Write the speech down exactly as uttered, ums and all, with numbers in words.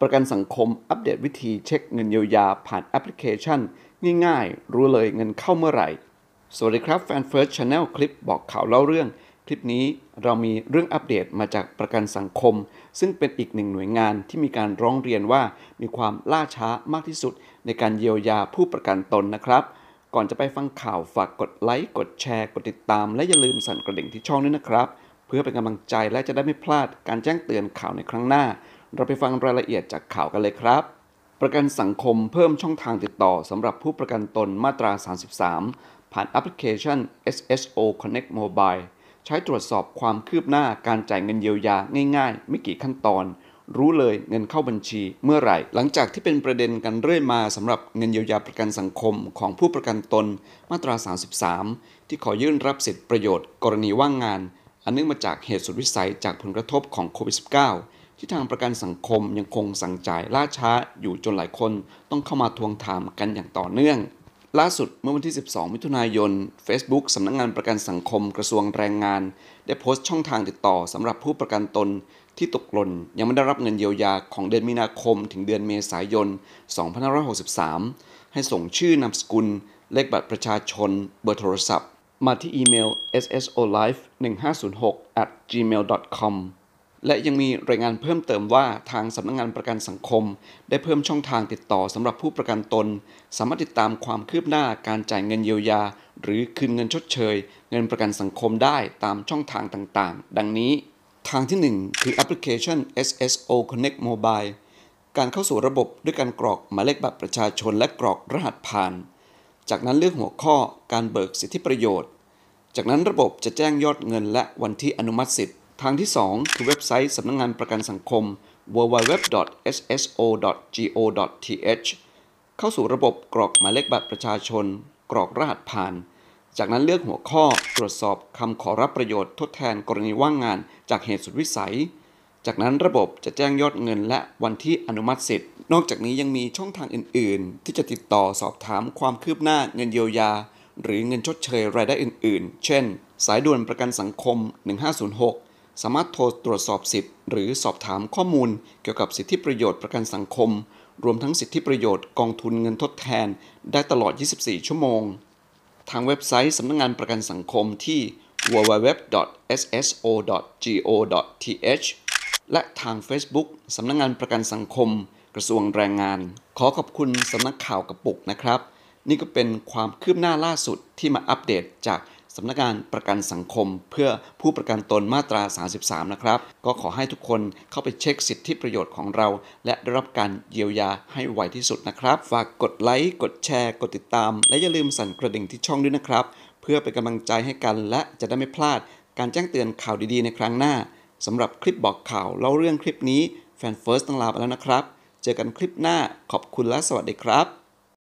ประกันสังคมอัปเดตวิธีเช็คเงินเยียวยาผ่านแอปพลิเคชันง่ายๆรู้เลยเงินเข้าเมื่อไหร่สวัสดีครับแฟน First Channel คลิปบอกข่าวเล่าเรื่องคลิปนี้เรามีเรื่องอัปเดตมาจากประกันสังคมซึ่งเป็นอีกหนึ่งหน่วยงานที่มีการร้องเรียนว่ามีความล่าช้ามากที่สุดในการเยียวยาผู้ประกันตนนะครับก่อนจะไปฟังข่าวฝากกดไลค์กดแชร์กดติดตามและอย่าลืมสั่นกระดิ่งที่ช่องด้วยนะครับเพื่อเป็นกำลังใจและจะได้ไม่พลาดการแจ้งเตือนข่าวในครั้งหน้าเราไปฟังรายละเอียดจากข่าวกันเลยครับประกันสังคมเพิ่มช่องทางติดต่อสำหรับผู้ประกันตนมาตราสามสิบสามผ่านแอปพลิเคชัน เอส เอส โอ Connect Mobile ใช้ตรวจสอบความคืบหน้าการจ่ายเงินเยียวยาง่ายๆไม่กี่ขั้นตอนรู้เลยเงินเข้าบัญชีเมื่อไหร่หลังจากที่เป็นประเด็นกันเรื่อยมาสำหรับเงินเยียวยาประกันสังคมของผู้ประกันตนมาตราสามสิบสามที่ขอยื่นรับสิทธิประโยชน์กรณีว่างงานอันเนื่องมาจากเหตุสุดวิสัยจากผลกระทบของโควิด สิบเก้า ที่ทางประกันสังคมยังคงสั่งจ่ายล่าช้าอยู่จนหลายคนต้องเข้ามาทวงถามกันอย่างต่อเนื่องล่าสุดเมื่อวันที่สิบสองมิถุนายน Facebook สำนักงานประกันสังคมกระทรวงแรงงานได้โพสต์ช่องทางติดต่อสำหรับผู้ประกันตนที่ตกหล่นยังไม่ได้รับเงินเยียวยาของเดือนมีนาคมถึงเดือนเมษายน สองพันห้าร้อยหกสิบสาม ให้ส่งชื่อนามสกุลเลขบัตรประชาชนเบอร์โทรศัพท์มาที่อีเมล เอส เอส โอ ไลฟ์ หนึ่งห้าศูนย์หก แอท จีเมล ดอท คอม และยังมีรายงานเพิ่มเติมว่าทางสำนักงานประกันสังคมได้เพิ่มช่องทางติดต่อสำหรับผู้ประกันตนสามารถติดตามความคืบหน้าการจ่ายเงินเยียวยาหรือคืนเงินชดเชยเงินประกันสังคมได้ตามช่องทางต่างๆดังนี้ทางที่หนึ่งคือแอปพลิเคชัน เอส เอส โอ Connect Mobile การเข้าสู่ระบบด้วยการกรอกหมายเลขบัตรประชาชนและกรอกรหัสผ่านจากนั้นเลือกหัวข้อการเบิกสิทธิประโยชน์จากนั้นระบบจะแจ้งยอดเงินและวันที่อนุมัติสิทธิ์ทางที่สองคือเว็บไซต์สำนักงานประกันสังคม ดับเบิลยู ดับเบิลยู ดับเบิลยู ดอท เอส เอส โอ ดอท จี โอ ดอท ที เอช เข้าสู่ระบบกรอกหมายเลขบัตรประชาชนกรอกรหัสผ่านจากนั้นเลือกหัวข้อตรวจสอบคำขอรับประโยชน์ทดแทนกรณีว่างงานจากเหตุสุดวิสัยจากนั้นระบบจะแจ้งยอดเงินและวันที่อนุมัติสิทธิ์นอกจากนี้ยังมีช่องทางอื่นๆที่จะติดต่อสอบถามความคืบหน้าเงินเยียวยาหรือเงินชดเชยรายได้อื่นๆเช่นสายด่วนประกันสังคมหนึ่งห้าศูนย์หกสามารถโทรตรวจสอบสิทธิ์หรือสอบถามข้อมูลเกี่ยวกับสิทธิประโยชน์ประกันสังคมรวมทั้งสิทธิประโยชน์กองทุนเงินทดแทนได้ตลอดยี่สิบสี่ชั่วโมงทางเว็บไซต์สำนักงานประกันสังคมที่ ดับเบิลยู ดับเบิลยู ดับเบิลยู ดอท เอส เอส โอ ดอท จี โอ ดอท ที เอช และทาง Facebook สำนักงานประกันสังคมกระทรวงแรงงานขอขอบคุณสำนักข่าวกระปุกนะครับนี่ก็เป็นความคืบหน้าล่าสุดที่มาอัปเดตจากสำนักงานประกันสังคมเพื่อผู้ประกันตนมาตราสามสิบสามนะครับก็ขอให้ทุกคนเข้าไปเช็คสิทธิประโยชน์ของเราและได้รับการเยียวยาให้ไวที่สุดนะครับฝากกดไลค์กดแชร์กดติดตามและอย่าลืมสั่นกระดิ่งที่ช่องด้วยนะครับเพื่อเป็นกำลังใจให้กันและจะได้ไม่พลาดการแจ้งเตือนข่าวดีๆในครั้งหน้าสำหรับคลิปบอกข่าวเล่าเรื่องคลิปนี้แฟนเฟิร์สต้องลาไปแล้วนะครับเจอกันคลิปหน้าขอบคุณและสวัสดีครับ